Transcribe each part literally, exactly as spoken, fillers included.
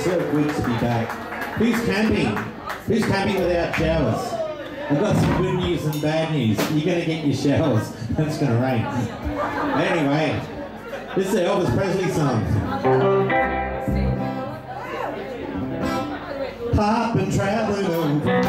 so good to be back. Who's camping? Who's camping without showers? I've got some good news and bad news. You're going to get your showers. It's going to rain. Anyway, this is the Elvis Presley song. I've been traveling over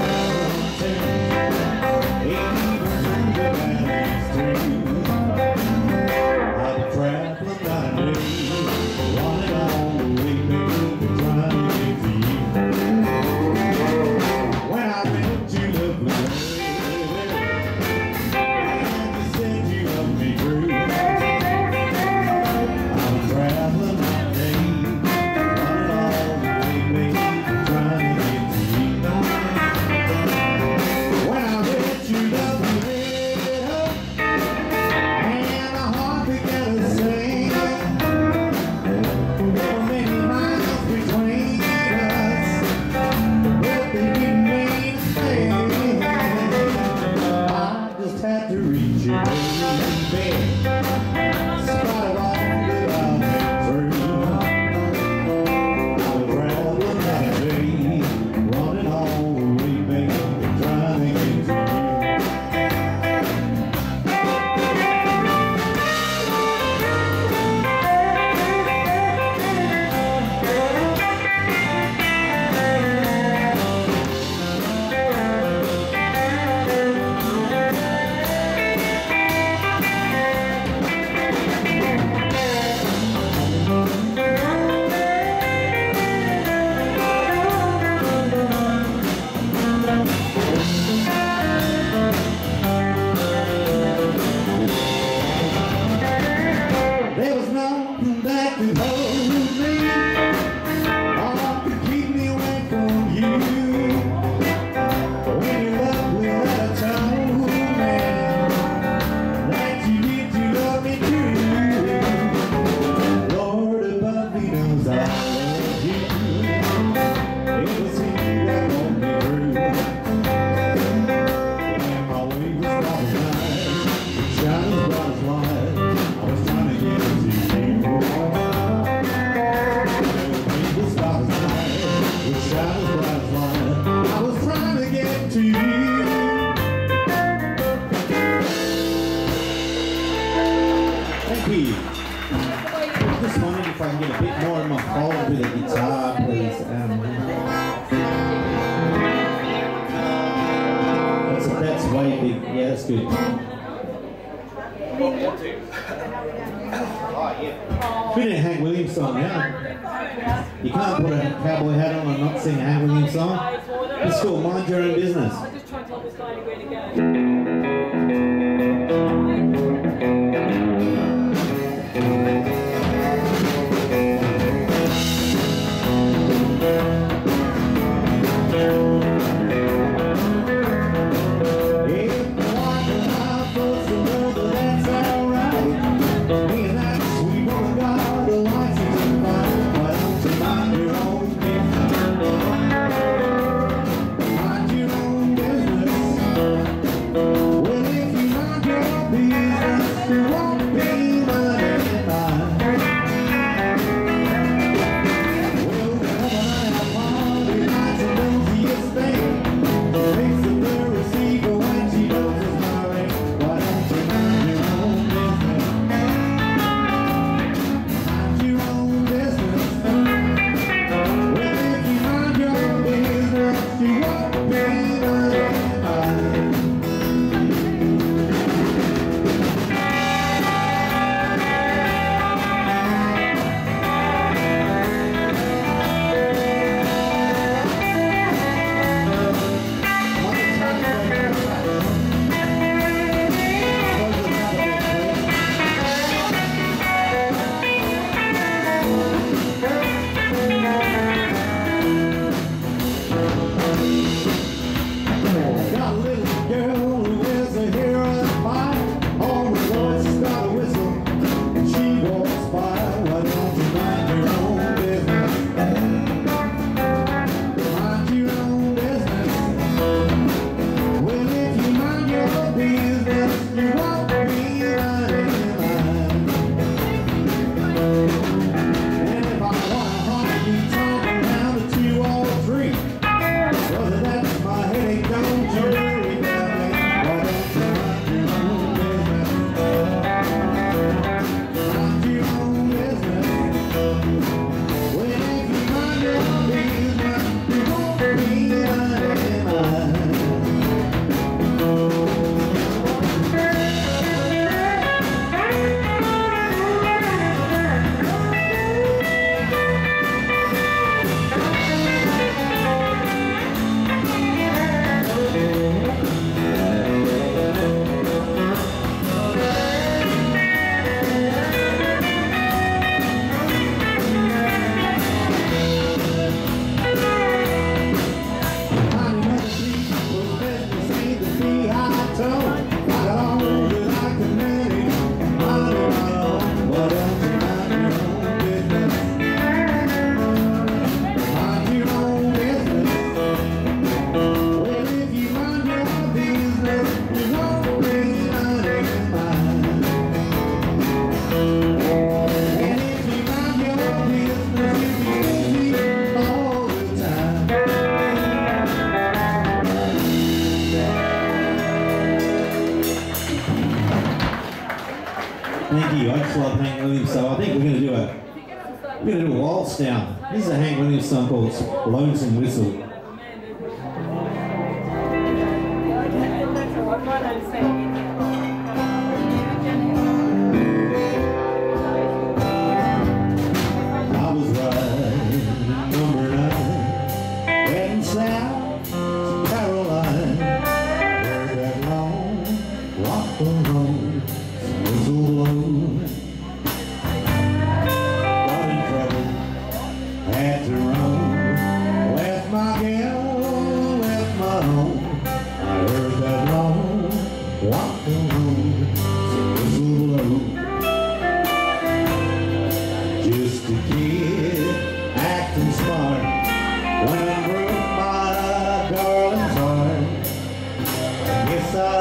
Thank you. Thank you. I just love Hank Williams, so I think we're going to do a we're going to do a waltz now. This is a Hank Williams song called Lonesome Whistle. I was riding number nine, heading south to Caroline. Heard that long rock and roll. Whistle blow, got in trouble, had to run, left my gal, left my home. I heard that long rock and roll, whistle blow. Just a kid acting smart when I broke my darling's heart. I guess I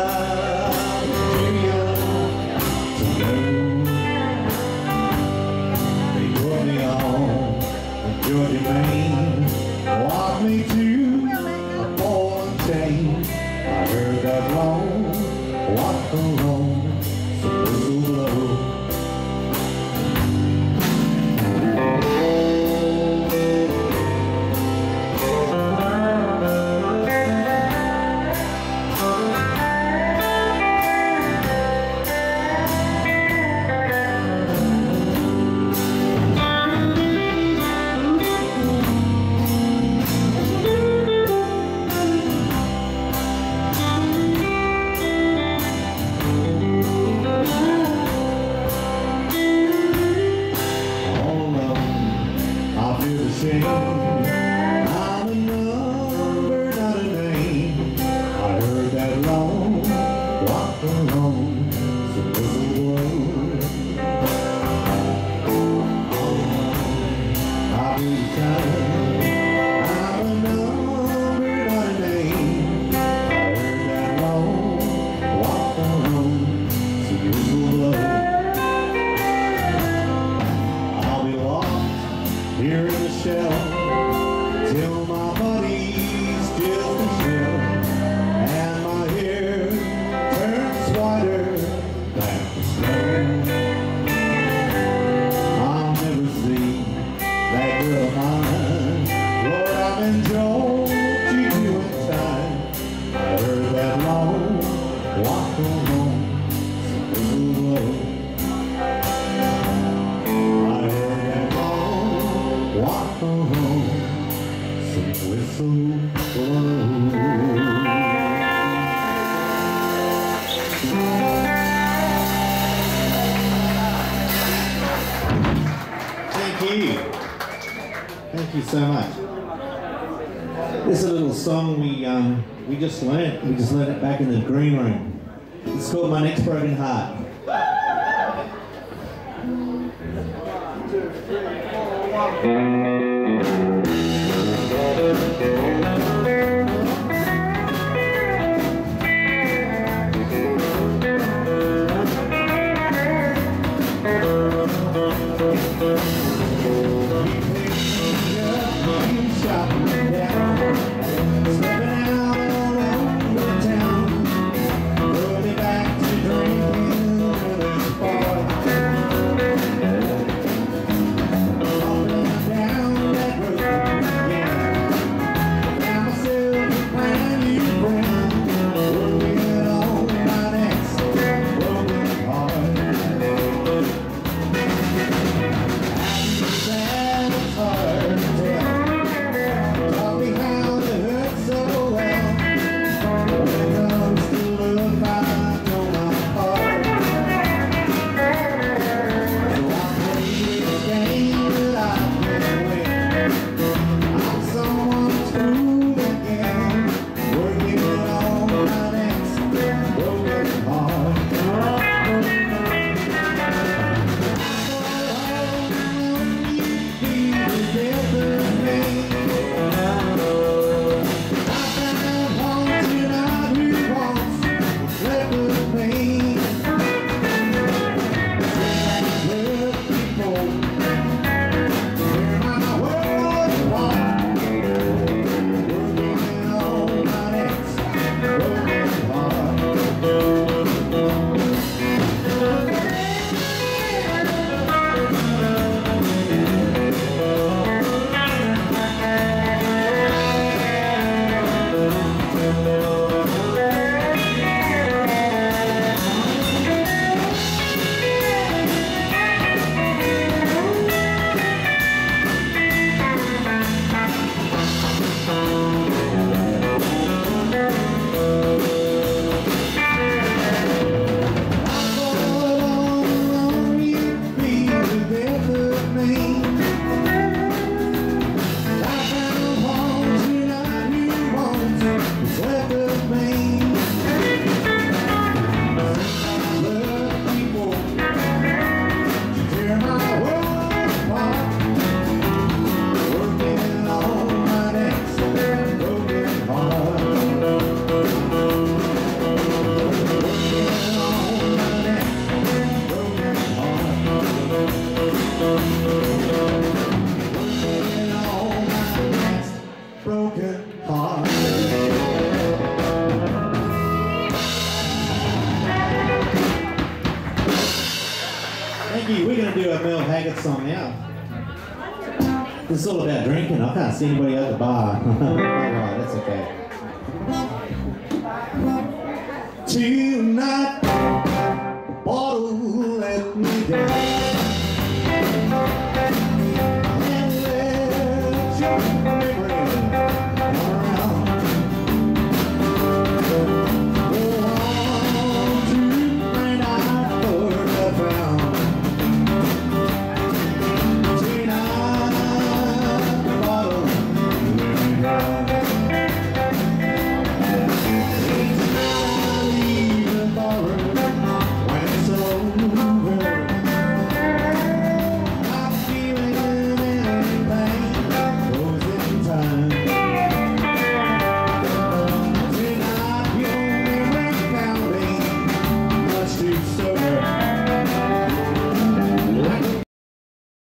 Georgia, Maine, walked me to a ball and chain. I heard that long walk alone, so whistle blow. I'm a number, not a name. I heard that long walk alone, so whistle blow. I'll be the time. I'm a number, not a name. I heard that long walk alone, so whistle blow. I'll be lost here in the shell till my body's still the shell and my hair turns whiter than the snow. I'll never see that girl of mine. Lord, I've enjoyed you in time. I heard that long walk home, so whistle blow. I heard that long walk home, whistle blow. Thank you. Thank you so much. This is a little song we um we just learnt. We just learnt it back in the green room. It's called My Next Broken Heart. And all my past broken heart. Thank you. We're going to do a Mel Haggard song now. This is all about drinking. I can't see anybody at the bar. Alright, that's okay. Tonight, a bottle